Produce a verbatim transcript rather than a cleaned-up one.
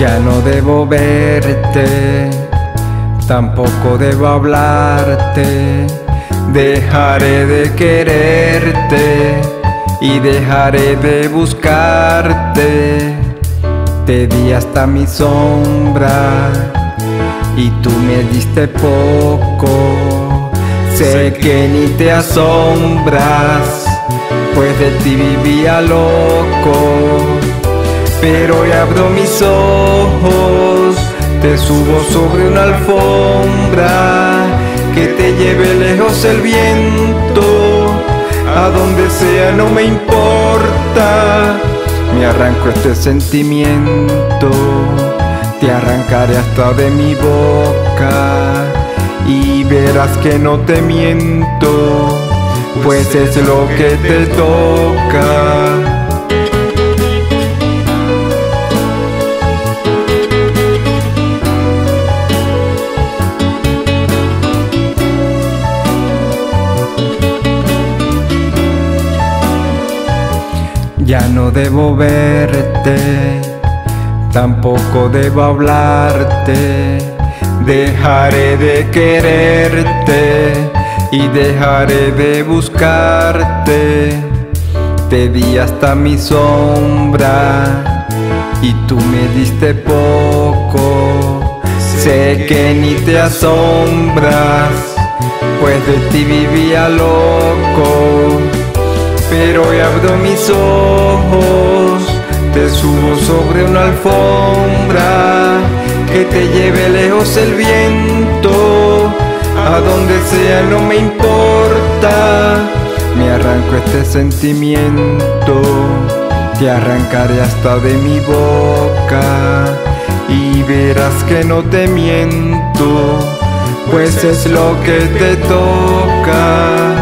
Ya no debo verte, tampoco debo hablarte. Dejaré de quererte y dejaré de buscarte. Te di hasta mi sombra y tú me diste poco. Sé que ni te asombras, pues de ti vivía loco. Pero hoy abro mis ojos, te subo sobre una alfombra, que te lleve lejos el viento, a donde sea no me importa. Me arranco este sentimiento, te arrancaré hasta de mi boca, y verás que no te miento, pues es lo que te toca. Ya no debo verte, tampoco debo hablarte. Dejaré de quererte y dejaré de buscarte. Te di hasta mi sombra y tú me diste poco. Sé que ni te asombras, pues de ti vivía loco. Pero hoy abro mis ojos, te subo sobre una alfombra, que te lleve lejos el viento, a donde sea no me importa. Me arranco este sentimiento, te arrancaré hasta de mi boca, y verás que no te miento, pues es lo que te toca.